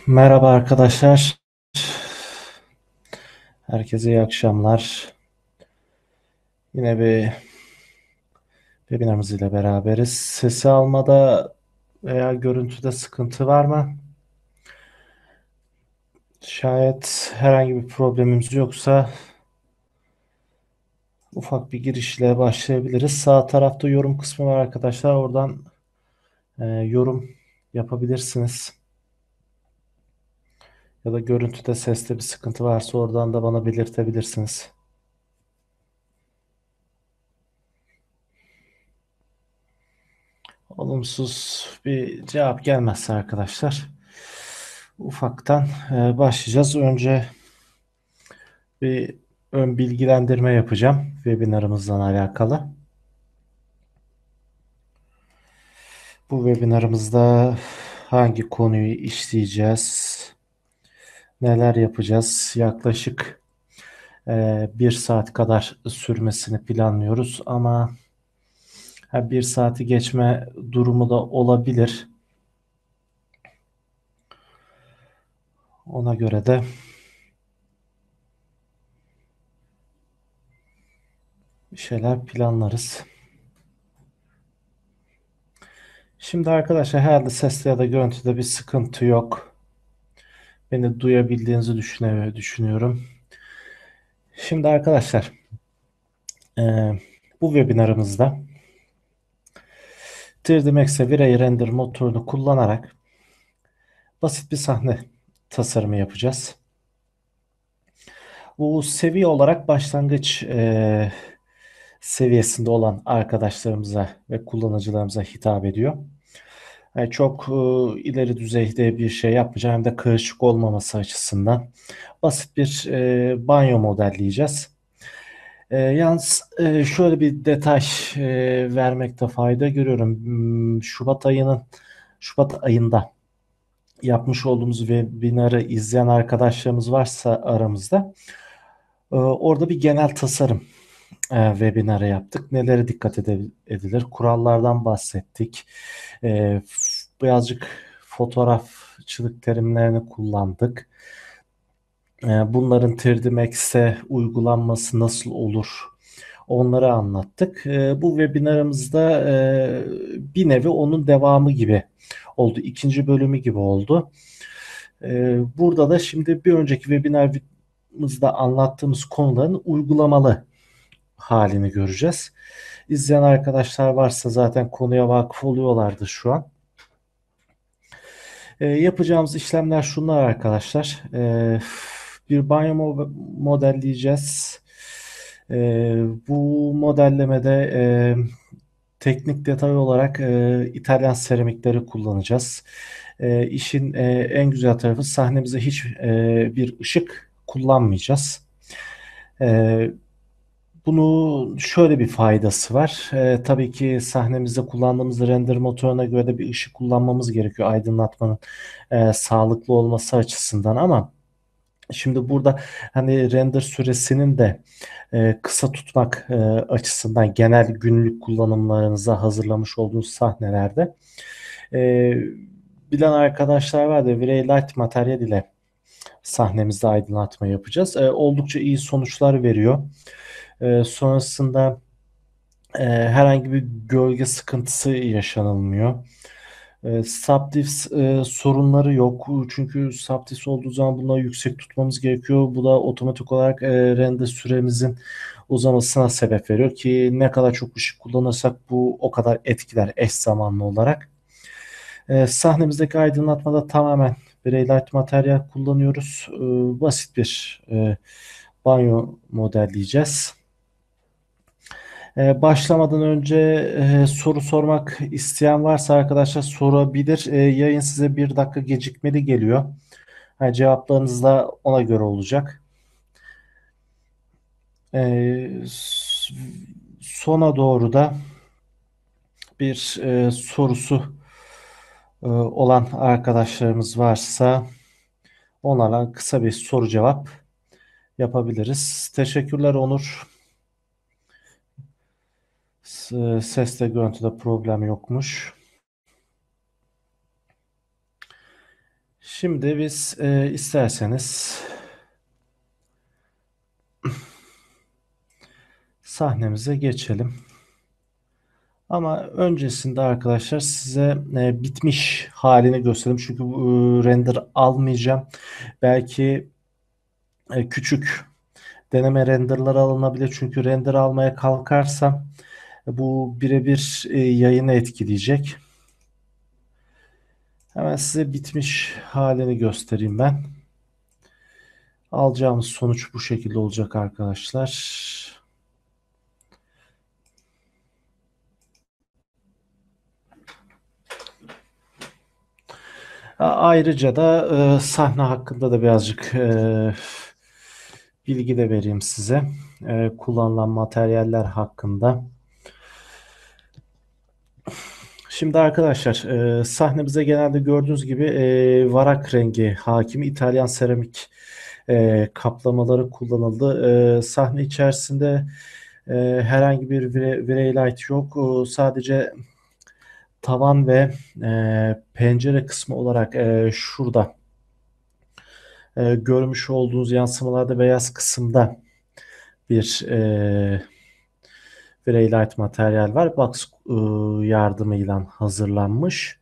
Merhaba arkadaşlar. Herkese iyi akşamlar. Yine bir webinarımız ile beraberiz. Sesi almada veya görüntüde sıkıntı var mı? Şayet herhangi bir problemimiz yoksa ufak bir girişle başlayabiliriz. Sağ tarafta yorum kısmı var arkadaşlar. Oradan yorum yapabilirsiniz. Ya da görüntüde seste bir sıkıntı varsa oradan da bana belirtebilirsiniz. Olumsuz bir cevap gelmezse arkadaşlar ufaktan başlayacağız. Önce bir ön bilgilendirme yapacağım webinarımızla alakalı. Bu webinarımızda hangi konuyu işleyeceğiz, neler yapacağız, yaklaşık 1 saat kadar sürmesini planlıyoruz ama 1 saati geçme durumu da olabilir. Ona göre de bir şeyler planlarız. Şimdi arkadaşlar herhalde sesle ya da görüntüde bir sıkıntı yok. Beni duyabildiğinizi düşünüyorum. Şimdi arkadaşlar bu webinarımızda 3D Max ve V-Ray Render motorunu kullanarak basit bir sahne tasarımı yapacağız. Bu seviye olarak başlangıç seviyesinde olan arkadaşlarımıza ve kullanıcılarımıza hitap ediyor. Yani çok ileri düzeyde bir şey yapmayacağım hem de karışık olmaması açısından basit bir banyo modelleyeceğiz. Yalnız şöyle bir detay vermekte fayda görüyorum. Şubat ayında yapmış olduğumuz webinarı izleyen arkadaşlarımız varsa aramızda orada bir genel tasarım webinarı yaptık. Nelere dikkat edilir? Kurallardan bahsettik. Birazcık fotoğrafçılık terimlerini kullandık. Bunların 3D Max'e uygulanması nasıl olur? Onları anlattık. Bu webinarımızda bir nevi onun devamı gibi oldu. İkinci bölümü gibi oldu. Burada da şimdi bir önceki webinarımızda anlattığımız konuların uygulamalı halini göreceğiz. İzleyen arkadaşlar varsa zaten konuya vakıf oluyorlardır şu an. Yapacağımız işlemler şunlar arkadaşlar. Bir banyo modelleyeceğiz. Bu modellemede teknik detay olarak İtalyan seramikleri kullanacağız. İşin en güzel tarafı sahnemize hiç bir ışık kullanmayacağız. E, Bunu şöyle bir faydası var. Tabii ki sahnemizde kullandığımız render motoruna göre de bir ışık kullanmamız gerekiyor aydınlatmanın sağlıklı olması açısından ama şimdi burada hani render süresinin de kısa tutmak açısından genel günlük kullanımlarınıza hazırlamış olduğunuz sahnelerde e, bilen arkadaşlar var da Vrey Light materyal ile sahnemizde aydınlatma yapacağız. Oldukça iyi sonuçlar veriyor. Sonrasında herhangi bir gölge sıkıntısı yaşanılmıyor. Subdiff sorunları yok. Çünkü subdiff olduğu zaman bunları yüksek tutmamız gerekiyor. Bu da otomatik olarak render süremizin uzamasına sebep veriyor ki ne kadar çok ışık kullanırsak bu o kadar etkiler eş zamanlı olarak. Sahnemizdeki aydınlatmada tamamen Grey Light materyal kullanıyoruz. Basit bir banyo modelleyeceğiz. Başlamadan önce soru sormak isteyen varsa arkadaşlar sorabilir. Yayın size 1 dakika gecikmeli geliyor. Yani cevaplarınız da ona göre olacak. S- Sona doğru da bir sorusu olan arkadaşlarımız varsa onlara kısa bir soru cevap yapabiliriz. Teşekkürler Onur. Seste görüntüde problem yokmuş. Şimdi biz isterseniz sahnemize geçelim. Ama öncesinde arkadaşlar size bitmiş halini göstereyim. Çünkü render almayacağım. Belki küçük deneme renderlar alınabilir. Çünkü render almaya kalkarsam bu birebir yayını etkileyecek. Hemen size bitmiş halini göstereyim ben. Alacağımız sonuç bu şekilde olacak arkadaşlar. Ayrıca da sahne hakkında da birazcık bilgi de vereyim size. Kullanılan materyaller hakkında. Şimdi arkadaşlar sahnemize genelde gördüğünüz gibi varak rengi hakimi İtalyan seramik kaplamaları kullanıldı. Sahne içerisinde herhangi bir Vraylight yok. Sadece tavan ve pencere kısmı olarak şurada görmüş olduğunuz yansımalarda beyaz kısımda bir Vraylight materyal var. Box yardımıyla hazırlanmış.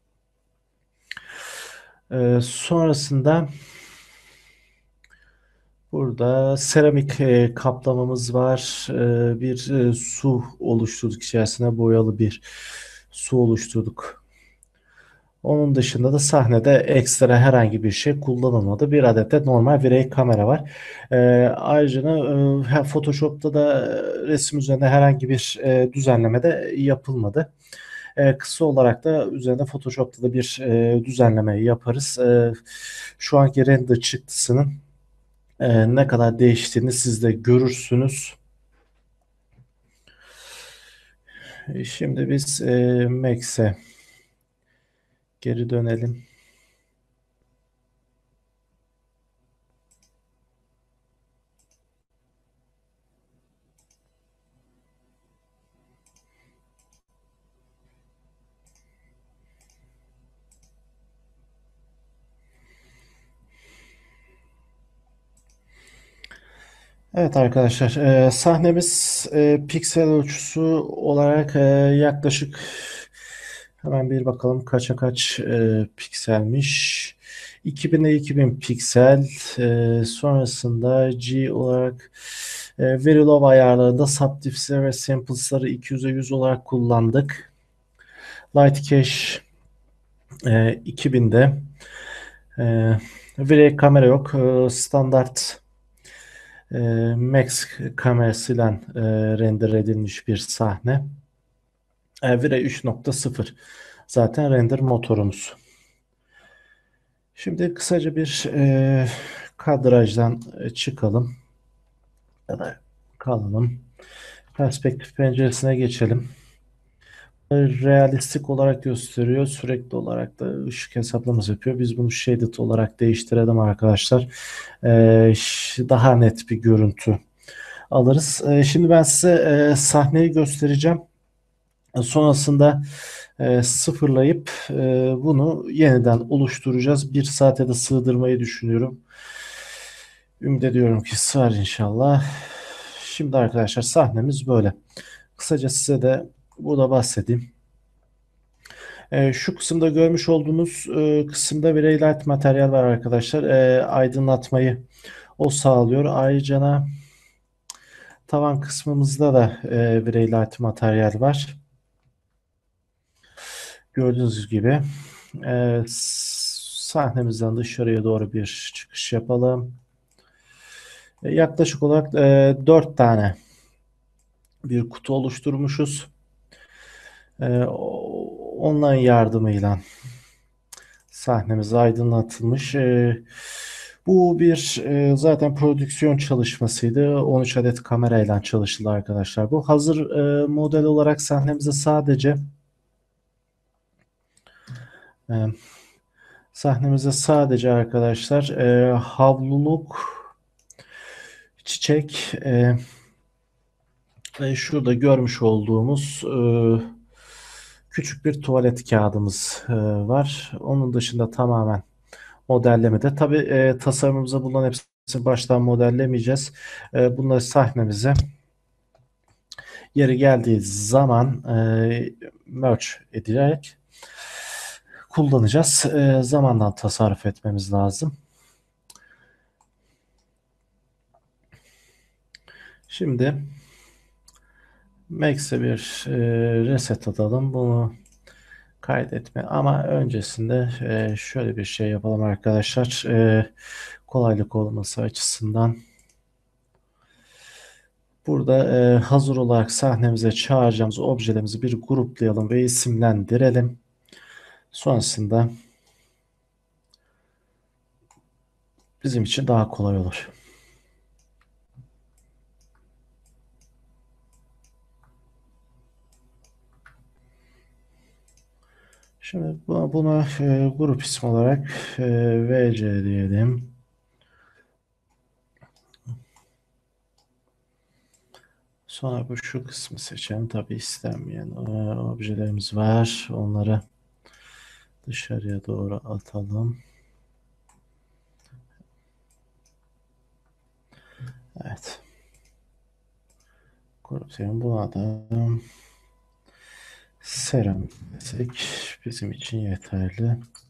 Sonrasında burada seramik kaplamamız var. Bir su oluşturduk. İçerisine boyalı bir su oluşturduk. Onun dışında da sahnede ekstra herhangi bir şey kullanılmadı. Bir adet de normal virey kamera var. Ayrıca Photoshop'ta da resim üzerinde herhangi bir düzenleme de yapılmadı. Kısa olarak da üzerinde Photoshop'ta da bir düzenleme yaparız. Şu anki render çıktısının ne kadar değiştiğini siz de görürsünüz. Şimdi biz Max'e geri dönelim. Evet arkadaşlar, sahnemiz piksel ölçüsü olarak yaklaşık hemen bir bakalım kaça kaç pikselmiş. 2000'e 2000 piksel. Sonrasında G olarak Verilov ayarlarında Subdiff'si ve Samples'ları 200'e 100 olarak kullandık. Light Cache 2000'de. V-Ray kamera yok. Standart Max kamerasıyla render edilmiş bir sahne. V-Ray 3.0 zaten render motorumuz. Şimdi kısaca bir kadrajdan çıkalım ya da kalalım. Perspektif penceresine geçelim. Realistik olarak gösteriyor. Sürekli olarak da ışık hesaplaması yapıyor. Biz bunu shaded olarak değiştirelim arkadaşlar. Daha net bir görüntü alırız. Şimdi ben size sahneyi göstereceğim. Sonrasında sıfırlayıp bunu yeniden oluşturacağız. Bir saate de sığdırmayı düşünüyorum. Ümit ediyorum ki sığar inşallah. Şimdi arkadaşlar sahnemiz böyle. Kısaca size de burada bahsedeyim. Şu kısımda görmüş olduğunuz kısımda bir highlight materyal var arkadaşlar. Aydınlatmayı o sağlıyor. Ayrıca tavan kısmımızda da bir highlight materyal var. Gördüğünüz gibi sahnemizden dışarıya doğru bir çıkış yapalım. Yaklaşık olarak 4 tane bir kutu oluşturmuşuz. Onların yardımıyla sahnemiz aydınlatılmış. Bu bir zaten prodüksiyon çalışmasıydı. 13 adet kamerayla çalışıldı arkadaşlar. Bu hazır model olarak sahnemize e, sadece arkadaşlar havluluk, çiçek ve şurada görmüş olduğumuz küçük bir tuvalet kağıdımız var. Onun dışında tamamen modellemede. Tabii tasarımımızda bulunan hepsini baştan modellemeyeceğiz. Bunları sahnemize yeri geldiği zaman merge ederek kullanacağız. Zamandan tasarruf etmemiz lazım. Şimdi Max'e bir reset atalım. Bunu kaydetme ama öncesinde şöyle bir şey yapalım arkadaşlar. Kolaylık olması açısından burada hazır olarak sahnemize çağıracağımız objelerimizi bir gruplayalım ve isimlendirelim. Sonrasında bizim için daha kolay olur. Şimdi bunu grup ismi olarak VC diyelim. Sonra şu kısmı seçelim. Tabi istenmeyen objelerimiz var. Onları dışarıya doğru atalım. Evet. Gruplayalım. Buna da serum desek bizim için yeterli.